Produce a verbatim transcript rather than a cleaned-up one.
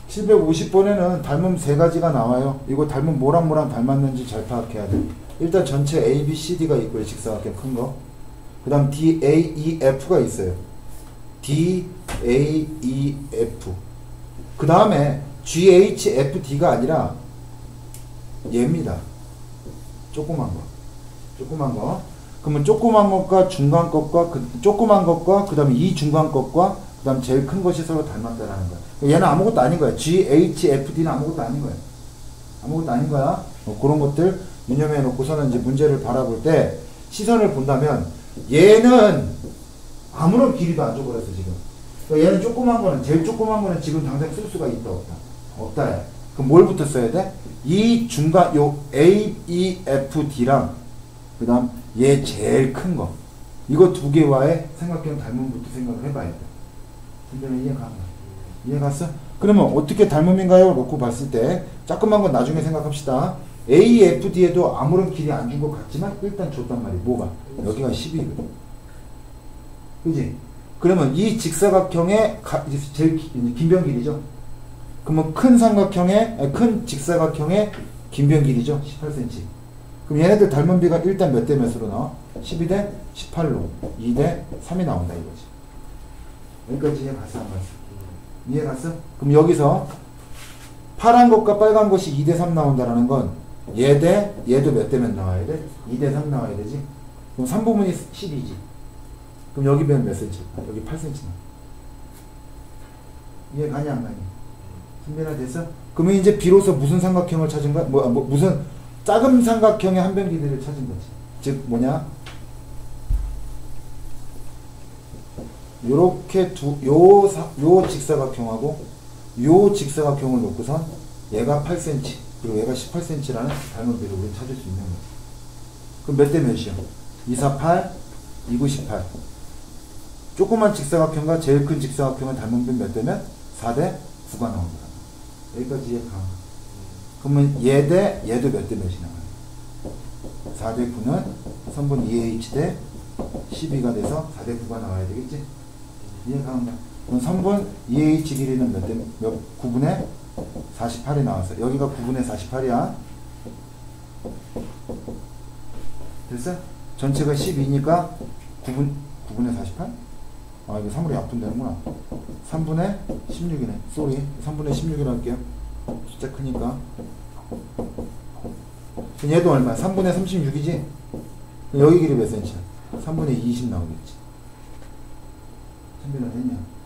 칠백오십 번에는 닮음 세 가지가 나와요. 이거 닮음 뭐랑 뭐랑 닮았는지 잘 파악해야 돼. 일단 전체 A, B, C, D가 있고요. 직사각형 큰 거. 그 다음 D, A, E, F가 있어요. D, A, E, F. 그 다음에 G, H, F, D가 아니라 얘입니다. 조그만 거. 조그만 거. 그러면 조그만 것과 중간 것과 그 조그만 것과 그 다음에 이 중간 것과 그 다음 제일 큰 것이 서로 닮았다라는 거야. 얘는 아무것도 아닌 거야. G, H, F, D는 아무것도 아닌 거야. 아무것도 아닌 거야. 어, 그런 것들 유념해 놓고서는 이제 문제를 바라볼 때 시선을 본다면 얘는 아무런 길이도 안 줘버렸어 지금. 그러니까 얘는 조그만 거는 제일 조그만 거는 지금 당장 쓸 수가 있다 없다? 없다. 그럼 뭘부터 써야 돼? 이 중간 요 A, E, F, D랑 그 다음 얘 제일 큰 거 이거 두 개와의 삼각형 닮음부터 생각을 해봐야 돼. 근데 이해가 이해 갔어? 그러면 어떻게 닮음인가요? 놓고 봤을 때 조그만 건 나중에 생각합시다. A, F, D에도 아무런 길이 안 준 것 같지만 일단 줬단 말이야. 뭐가? 여기가 십이거든. 그지? 그러면 이 직사각형의 가, 제일 긴 변 길이죠. 그러면 큰 삼각형의 아니, 큰 직사각형의 긴 변 길이죠. 십팔 센티미터. 그럼 얘네들 닮음비가 일단 몇 대 몇으로 나와? 십이 대 십팔로 이 대 삼이 나온다 이거지. 여기까지 이해 갔어 안 갔어? 이해 갔어? 그럼 여기서 파란 것과 빨간 것이 이 대 삼 나온다라는 건 얘 대 얘도 몇 대 몇 나와야 돼? 이 대 삼 나와야 되지? 그럼 삼 부분이 십이지. 그럼 여기 몇 센치? 여기 팔 센치 나. 이해 가냐 안 가냐? 준비나 됐어? 그러면 이제 비로소 무슨 삼각형을 찾은 거야? 뭐, 뭐 무슨 작은 삼각형의 한 변 길이를 찾은 거지. 즉 뭐냐? 요렇게 두, 요, 사, 요 직사각형하고 요 직사각형을 놓고선 얘가 팔 센티미터 그리고 얘가 십팔 센티미터라는 닮음비를 우리 찾을 수 있는 거지. 그럼 몇 대 몇이야? 이, 사, 팔, 이, 구, 십팔. 조그만 직사각형과 제일 큰 직사각형은 닮음비 몇 대 몇? 사 대 구가 나온다. 여기까지 이해가. 그러면 얘 대 얘도 몇 대 몇이 나와요? 사 대 구는 선분 이 에이치 대 십이가 돼서 사 대 구가 나와야 되겠지? 이해가 안 가? 그럼 선분 이 에이치 길이는 몇 대 몇? 구분의 사십팔이 나왔어. 여기가 구분의 사십팔이야. 됐어? 전체가 십이니까 구분, 구분의 사십팔? 아, 이거 삼으로 약분되는구나. 삼분의 십육이네. 쏘리. 삼분의 십육이라 할게요. 숫자 크니까. 얘도 얼마야? 삼분의 삼십육이지? 여기 길이 몇 센치야? 삼분의 이십 나오겠지. 준비는 됐냐?